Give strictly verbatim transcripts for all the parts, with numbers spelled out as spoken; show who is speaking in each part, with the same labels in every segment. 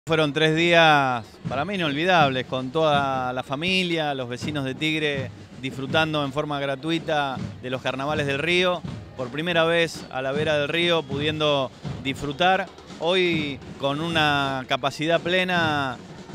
Speaker 1: Fueron tres días para mí inolvidables, con toda la familia, los vecinos de Tigre disfrutando en forma gratuita de los carnavales del río. Por primera vez a la vera del río pudiendo disfrutar. Hoy con una capacidad plena,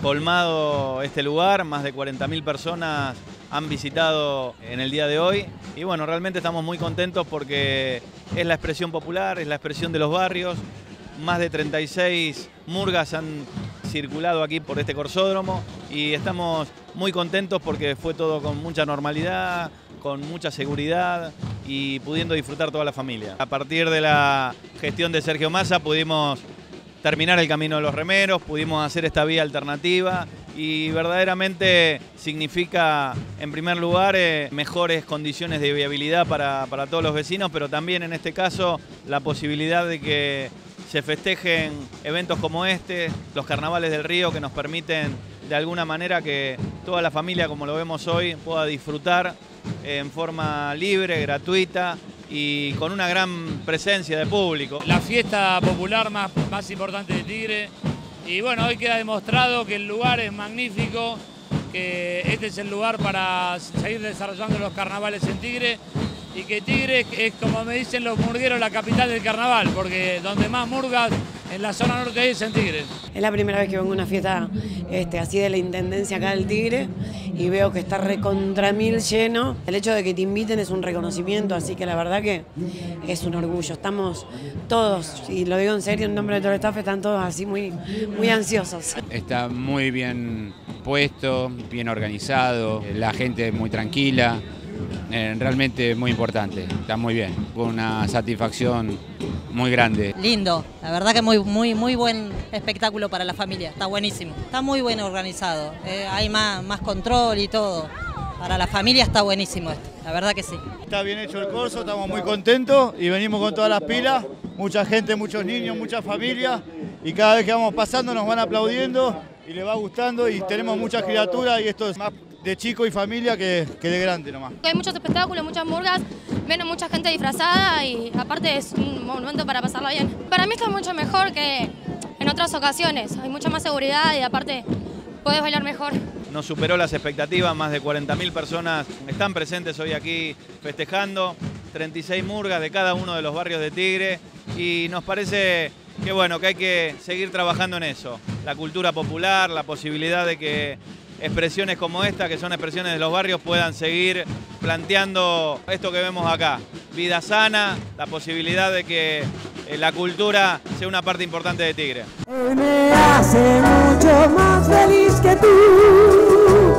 Speaker 1: colmado este lugar, más de cuarenta mil personas han visitado en el día de hoy. Y bueno, realmente estamos muy contentos porque es la expresión popular, es la expresión de los barrios. Más de treinta y seis murgas han circulado aquí por este corsódromo y estamos muy contentos porque fue todo con mucha normalidad, con mucha seguridad y pudiendo disfrutar toda la familia. A partir de la gestión de Sergio Massa pudimos terminar el camino de los remeros, pudimos hacer esta vía alternativa y verdaderamente significa, en primer lugar, eh, mejores condiciones de viabilidad para, para todos los vecinos, pero también en este caso la posibilidad de que se festejen eventos como este, los carnavales del río, que nos permiten de alguna manera que toda la familia, como lo vemos hoy, pueda disfrutar en forma libre, gratuita y con una gran presencia de público.
Speaker 2: La fiesta popular más, más importante de Tigre, y bueno, hoy queda demostrado que el lugar es magnífico, que este es el lugar para seguir desarrollando los carnavales en Tigre, y que Tigre es, como me dicen los murgueros, la capital del carnaval, porque donde más murgas en la zona norte hay es en Tigre.
Speaker 3: Es la primera vez que vengo a una fiesta este, así de la Intendencia acá del Tigre y veo que está recontra mil lleno. El hecho de que te inviten es un reconocimiento, así que la verdad que es un orgullo. Estamos todos, y lo digo en serio en nombre de todo el staff, están todos así muy, muy ansiosos.
Speaker 4: Está muy bien puesto, bien organizado, la gente muy tranquila. Eh, realmente muy importante, está muy bien, fue una satisfacción muy grande.
Speaker 5: Lindo, la verdad que muy, muy, muy buen espectáculo para la familia, está buenísimo, está muy bien organizado, eh, hay más, más control y todo, para la familia está buenísimo esto, la verdad que sí.
Speaker 6: Está bien hecho el corso, estamos muy contentos y venimos con todas las pilas, mucha gente, muchos niños, mucha familia y cada vez que vamos pasando nos van aplaudiendo y les va gustando y tenemos muchas criaturas y esto es más de chico y familia que, que de grande nomás.
Speaker 7: Hay muchos espectáculos, muchas murgas, viene mucha gente disfrazada y aparte es un momento para pasarla bien. Para mí está mucho mejor que en otras ocasiones, hay mucha más seguridad y aparte podés bailar mejor.
Speaker 1: Nos superó las expectativas, más de cuarenta mil personas están presentes hoy aquí festejando, treinta y seis murgas de cada uno de los barrios de Tigre y nos parece que bueno, que hay que seguir trabajando en eso, la cultura popular, la posibilidad de que expresiones como esta, que son expresiones de los barrios, puedan seguir planteando esto que vemos acá. Vida sana, la posibilidad de que la cultura sea una parte importante de Tigre.
Speaker 8: Él me hace mucho más feliz que tú,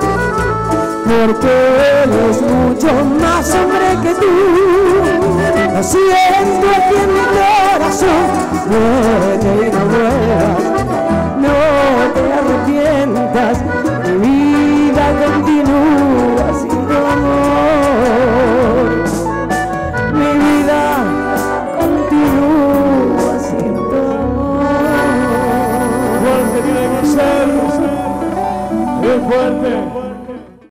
Speaker 8: porque él es mucho más hombre que tú. Lo siento aquí en mi corazón, muérete y no mueras, no te arrepientas. Mi vida continúa sin tu amor. Mi vida continúa sin tu amor.
Speaker 6: Fuerte tiene que ser, muy fuerte.